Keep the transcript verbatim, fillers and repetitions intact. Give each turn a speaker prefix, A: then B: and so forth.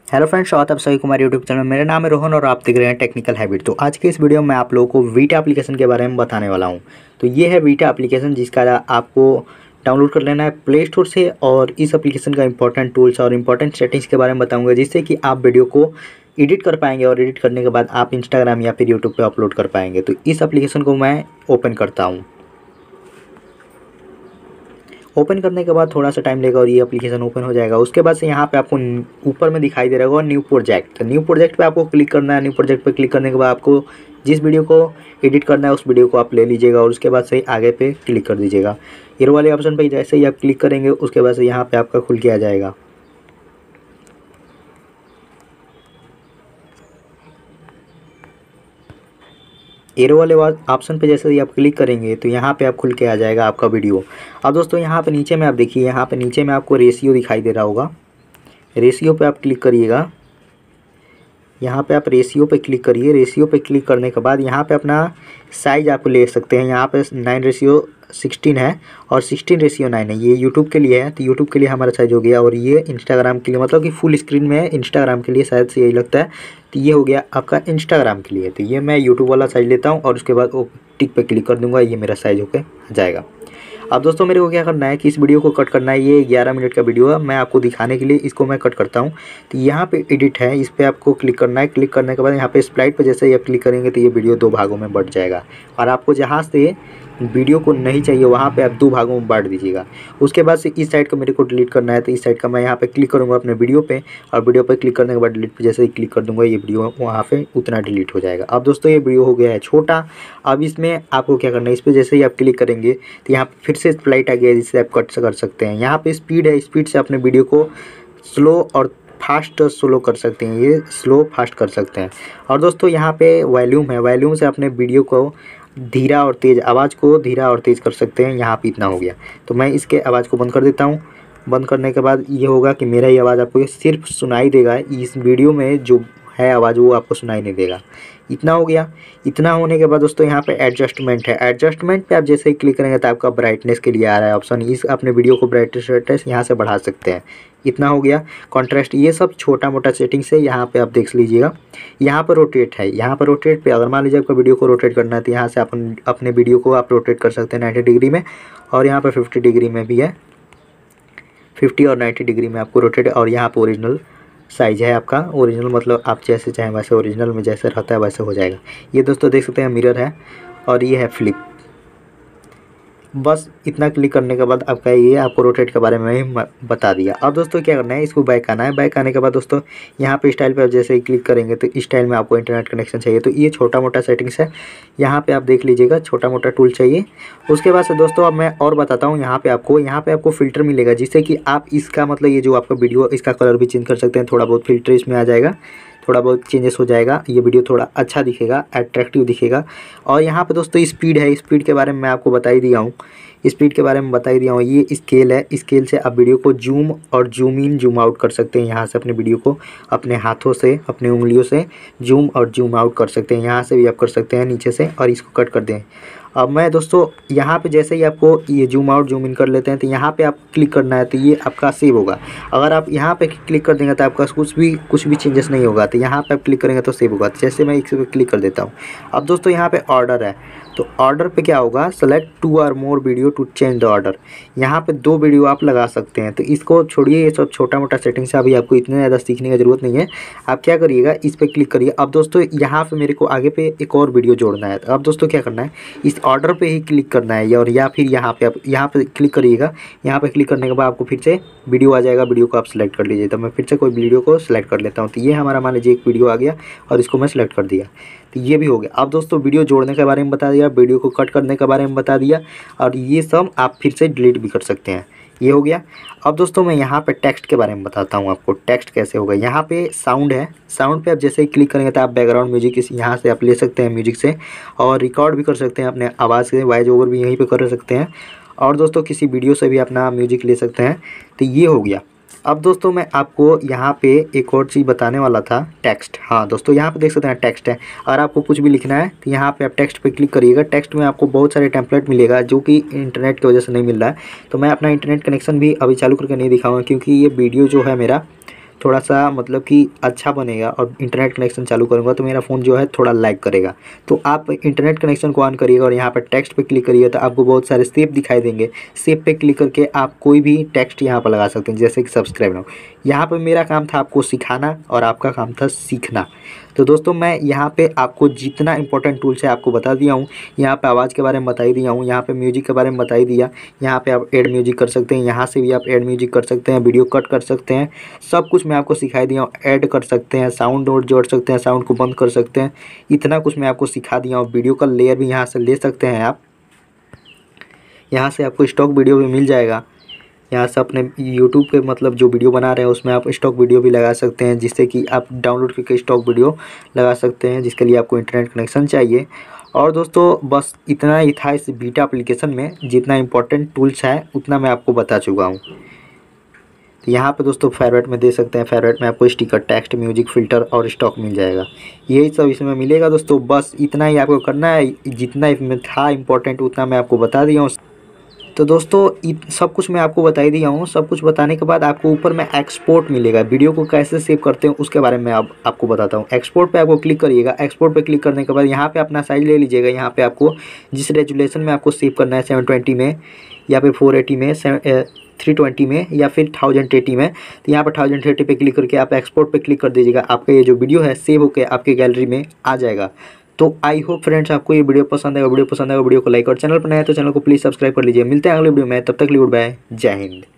A: Hello friends, स्वागत है आप सभी कुमार यूट्यूब चैनल। मेरा नाम है रोहन और आप देख रहे हैं टेक्निकल हैबिट। तो आज के इस वीडियो में आप लोगों को वीटा एप्लीकेशन के बारे में बताने वाला हूं। तो ये है वीटा एप्लीकेशन, जिसका आपको डाउनलोड कर लेना है प्ले स्टोर से। और इस एप्लीकेशन का इंपॉर्टेंट टूल्स और इंपॉर्टेंट सेटिंग्स के बारे में बताऊँगा, जिससे कि आप वीडियो को एडिट कर पाएंगे और एडिट करने के बाद आप इंस्टाग्राम या फिर यूट्यूब पर अपलोड कर पाएंगे। तो इस एप्लीकेशन को मैं ओपन करता हूँ। ओपन करने के बाद थोड़ा सा टाइम लेगा और ये एप्लीकेशन ओपन हो जाएगा। उसके बाद से यहाँ पे आपको ऊपर में दिखाई दे रहा होगा न्यू प्रोजेक्ट। तो न्यू प्रोजेक्ट पे आपको क्लिक करना है। न्यू प्रोजेक्ट पे क्लिक करने के बाद आपको जिस वीडियो को एडिट करना है उस वीडियो को आप ले लीजिएगा और उसके बाद से आगे पे क्लिक कर दीजिएगा। एरो वाले ऑप्शन पर जैसे ही आप क्लिक करेंगे उसके बाद से यहाँ पर आपका खुल के आ जाएगा। एरो वाले ऑप्शन पे जैसे ही आप क्लिक करेंगे तो यहाँ पे आप खुल के आ जाएगा आपका वीडियो। अब दोस्तों यहाँ पे नीचे में आप देखिए, यहाँ पे नीचे में आपको रेशियो दिखाई दे रहा होगा। रेशियो पे आप क्लिक करिएगा। यहाँ पे आप रेशियो पे क्लिक करिए। रेशियो पे क्लिक करने के बाद यहाँ पे अपना साइज़ आप ले सकते हैं। यहाँ पे नाइन रेशियो सिक्सटीन है और सिक्सटीन रेशियो नाइन है। ये यूट्यूब के लिए है, तो यूट्यूब के लिए हमारा साइज़ हो गया। और ये इंस्टाग्राम के लिए, मतलब कि फुल स्क्रीन में है इंस्टाग्राम के लिए, शायद से यही लगता है। तो ये हो गया आपका इंस्टाग्राम के लिए। तो ये मैं यूट्यूब वाला साइज़ लेता हूँ और उसके बाद वो टिक पे क्लिक कर दूँगा, ये मेरा साइज़ होकर आ जाएगा। अब दोस्तों मेरे को क्या करना है कि इस वीडियो को कट करना है। ये ग्यारह मिनट का वीडियो है, मैं आपको दिखाने के लिए इसको मैं कट करता हूँ। तो यहाँ पे एडिट है, इस पर आपको क्लिक करना है। क्लिक करने के बाद यहाँ पे स्प्लाइट पे जैसे ही आप क्लिक करेंगे तो ये वीडियो दो भागों में बट जाएगा। और आपको जहाँ से वीडियो को नहीं चाहिए वहाँ पे आप दो भागों में बांट दीजिएगा। उसके बाद से इस साइड का मेरे को डिलीट करना है, तो इस साइड का मैं यहाँ पे क्लिक करूँगा अपने वीडियो पे और वीडियो पे क्लिक करने के बाद डिलीट पे जैसे ही क्लिक कर दूँगा ये वीडियो वहाँ पे उतना डिलीट हो जाएगा। अब दोस्तों ये वीडियो हो गया है छोटा। अब इसमें आपको क्या करना है, इस पर जैसे ही आप क्लिक करेंगे तो यहाँ फिर से स्प्लाइट आ गया, जिससे आप कट कर सकते हैं। यहाँ पर स्पीड है, स्पीड से अपने वीडियो को स्लो और फास्ट स्लो कर सकते हैं। ये स्लो फास्ट कर सकते हैं। और दोस्तों यहाँ पे वॉल्यूम है, वॉल्यूम से अपने वीडियो को धीरा और तेज़, आवाज़ को धीरा और तेज़ कर सकते हैं। यहाँ पे इतना हो गया, तो मैं इसके आवाज़ को बंद कर देता हूँ। बंद करने के बाद ये होगा कि मेरा ही आवाज़ आपको सिर्फ सुनाई देगा। इस वीडियो में जो है आवाज़ वो आपको सुनाई नहीं देगा। इतना हो गया। इतना होने के बाद दोस्तों यहाँ पे एडजस्टमेंट है। एडजस्टमेंट पे आप जैसे ही क्लिक करेंगे तो आपका ब्राइटनेस के लिए आ रहा है ऑप्शन। इस अपने वीडियो को ब्राइटनेस ब्राइटनेस यहाँ से बढ़ा सकते हैं। इतना हो गया। कॉन्ट्रास्ट, ये सब छोटा मोटा सेटिंग्स है, यहाँ पे आप देख लीजिएगा। यहाँ पर रोटेट है, यहाँ पर रोटेट पे अगर मान लीजिए आपको वीडियो को रोटेट करना है तो यहाँ से अपन अपने वीडियो को आप रोटेट कर सकते हैं नाइन्टी डिग्री में। और यहाँ पर फिफ्टी डिग्री में भी है, फिफ्टी और नाइन्टी डिग्री में आपको रोटेट। और यहाँ पर ओरिजिनल साइज़ है आपका। ओरिजिनल मतलब आप जैसे चाहें वैसे, ओरिजिनल में जैसे रहता है वैसे हो जाएगा। ये दोस्तों देख सकते हैं मिरर है और ये है फ्लिप। बस इतना क्लिक करने के बाद आपका ये आपको रोटेट के बारे में ही बता दिया। अब दोस्तों क्या करना है, इसको बैक आना है। बैक आने के बाद दोस्तों यहाँ पे स्टाइल पे आप जैसे ही क्लिक करेंगे तो इस स्टाइल में आपको इंटरनेट कनेक्शन चाहिए। तो ये छोटा मोटा सेटिंग्स है, यहाँ पे आप देख लीजिएगा, छोटा मोटा टूल चाहिए। उसके बाद से दोस्तों अब मैं और बताता हूँ। यहाँ पे आपको यहाँ पे आपको फ़िल्टर मिलेगा, जिससे कि आप इसका मतलब ये जो आपका वीडियो इसका कलर भी चेंज कर सकते हैं। थोड़ा बहुत फ़िल्टर इसमें आ जाएगा, थोड़ा बहुत चेंजेस हो जाएगा। ये वीडियो थोड़ा अच्छा दिखेगा, अट्रैक्टिव दिखेगा। और यहाँ पे दोस्तों स्पीड है, स्पीड के बारे में मैं आपको बता ही दिया हूँ। स्पीड के बारे में बता ही दिया हूँ। ये स्केल है, स्केल से आप वीडियो को जूम और जूम इन जूम आउट कर सकते हैं। यहाँ से अपने वीडियो को अपने हाथों से, अपने उंगलियों से जूम और जूम आउट कर सकते हैं। यहाँ से भी आप कर सकते हैं नीचे से, और इसको कट कर दें। अब मैं दोस्तों यहाँ पे जैसे ही आपको ये जूम आउट जूम इन कर लेते हैं तो यहाँ पे आप क्लिक करना है, तो ये आपका सेव होगा। अगर आप यहाँ पे क्लिक कर देंगे तो आपका कुछ भी कुछ भी चेंजेस नहीं होगा। तो यहाँ पे आप क्लिक करेंगे तो सेव होगा। जैसे मैं इस पर क्लिक कर देता हूँ। अब दोस्तों यहाँ पे ऑर्डर है, तो ऑर्डर पे क्या होगा, select two or more video to change the order. यहाँ पे दो वीडियो आप लगा सकते हैं। तो इसको छोड़िए, ये सब छोटा मोटा सेटिंग्स है, अभी आपको इतने ज़्यादा सीखने की ज़रूरत नहीं है। आप क्या करिएगा, इस पर क्लिक करिए। अब दोस्तों यहाँ पे मेरे को आगे पे एक और वीडियो जोड़ना है। तो अब दोस्तों क्या करना है, इस ऑर्डर पे ही क्लिक करना है, और या फिर यहाँ पे आप यहाँ पे क्लिक करिएगा। यहाँ पे क्लिक करने के बाद आपको फिर से वीडियो आ जाएगा, वीडियो को आप सिलेक्ट कर लीजिए। तो मैं फिर से कोई वीडियो को सिलेक्ट कर लेता हूँ। तो ये हमारा मान लीजिए एक वीडियो आ गया और इसको मैं सिलेक्ट कर दिया, तो ये भी हो गया। अब दोस्तों वीडियो जोड़ने के बारे में बता दिया, वीडियो को कट करने के बारे में बता दिया, और ये सब आप फिर से डिलीट भी कर सकते हैं। ये हो गया। अब दोस्तों मैं यहाँ पे टेक्स्ट के बारे में बताता हूँ आपको, टेक्स्ट कैसे होगा। यहाँ पे साउंड है, साउंड पे आप जैसे ही क्लिक करेंगे तो आप बैकग्राउंड म्यूजिक इस यहाँ से आप ले सकते हैं म्यूजिक से, और रिकॉर्ड भी कर सकते हैं अपने आवाज़ से, वॉइस ओवर भी यहीं पे कर सकते हैं। और दोस्तों किसी वीडियो से भी अपना म्यूजिक ले सकते हैं। तो ये हो गया। अब दोस्तों मैं आपको यहाँ पे एक और चीज़ बताने वाला था, टेक्स्ट। हाँ दोस्तों यहाँ पे देख सकते हैं टेक्स्ट है। अगर आपको कुछ भी लिखना है तो यहाँ पे आप टेक्स्ट पे क्लिक करिएगा। टेक्स्ट में आपको बहुत सारे टेम्पलेट मिलेगा, जो कि इंटरनेट की वजह से नहीं मिल रहा है। तो मैं अपना इंटरनेट कनेक्शन भी अभी चालू करके नहीं दिखाऊंगा, क्योंकि ये वीडियो जो है मेरा थोड़ा सा मतलब कि अच्छा बनेगा और इंटरनेट कनेक्शन चालू करूँगा तो मेरा फ़ोन जो है थोड़ा लैग करेगा। तो आप इंटरनेट कनेक्शन को ऑन करिएगा और यहाँ पर टेक्स्ट पे क्लिक करिए तो आपको बहुत सारे शेप दिखाई देंगे। शेप पे क्लिक करके आप कोई भी टेक्स्ट यहाँ पर लगा सकते हैं, जैसे कि सब्सक्राइब नाउ। यहाँ पर मेरा काम था आपको सिखाना और आपका काम था सीखना। तो दोस्तों मैं यहाँ पे आपको जितना इंपॉर्टेंट टूल्स है आपको बता दिया हूँ। यहाँ पे आवाज़ के बारे में बता ही दिया हूँ, यहाँ पे म्यूजिक के बारे में बता ही दिया। यहाँ पे आप ऐड म्यूजिक कर सकते हैं, यहाँ से भी आप ऐड म्यूजिक कर सकते हैं, वीडियो कट कर सकते हैं, सब कुछ मैं आपको सिखा दिया हूँ। ऐड कर सकते हैं, साउंड और जोड़ सकते हैं, साउंड को बंद कर सकते हैं, इतना कुछ मैं आपको सिखा दिया हूँ। वीडियो का लेयर भी यहाँ से ले सकते हैं आप, यहाँ से आपको स्टॉक वीडियो भी मिल जाएगा। यहाँ से अपने यूट्यूब पे मतलब जो वीडियो बना रहे हैं उसमें आप स्टॉक वीडियो भी लगा सकते हैं, जिससे कि आप डाउनलोड करके स्टॉक वीडियो लगा सकते हैं, जिसके लिए आपको इंटरनेट कनेक्शन चाहिए। और दोस्तों बस इतना ही था इस बीटा एप्लीकेशन में, जितना इंपॉर्टेंट टूल्स है उतना मैं आपको बता चुका हूँ। तो यहाँ पे दोस्तों फेवरेट में दे सकते हैं, फेवरेट में आपको स्टिकर, टेक्स्ट, म्यूजिक, फिल्टर और स्टॉक मिल जाएगा। यही सब इसमें मिलेगा दोस्तों, बस इतना ही आपको करना है। जितना इसमें था इंपॉर्टेंट उतना मैं आपको बता दिया हूँ। तो दोस्तों सब कुछ मैं आपको बता ही दिया हूँ। सब कुछ बताने के बाद आपको ऊपर में एक्सपोर्ट मिलेगा, वीडियो को कैसे सेव करते हैं उसके बारे में आप, आपको बताता हूँ। एक्सपोर्ट पे आपको क्लिक करिएगा। एक्सपोर्ट पे क्लिक करने के बाद यहाँ पे अपना साइज ले लीजिएगा। यहाँ पे आपको जिस रेजुलेशन में आपको सेव करना है, सेवन ट्वेंटी में या फिर फोर एटी में, थ्री ट्वेंटी में या फिर थाउजेंड एटी में, तो यहाँ पर थाउजेंड एटी पे क्लिक करके आप एक्सपोर्ट पे क्लिक कर दीजिएगा। आपका ये जो वीडियो है सेव होकर आपके गैलरी में आ जाएगा। तो आई होप फ्रेंड्स आपको ये वीडियो पसंद आएगा। वीडियो पसंद आएगा वीडियो को लाइक और चैनल पर नया है तो चैनल को प्लीज़ सब्सक्राइब कर लीजिए। मिलते हैं अगले वीडियो में, तब तक के लिए गुड बाय, जय हिंद।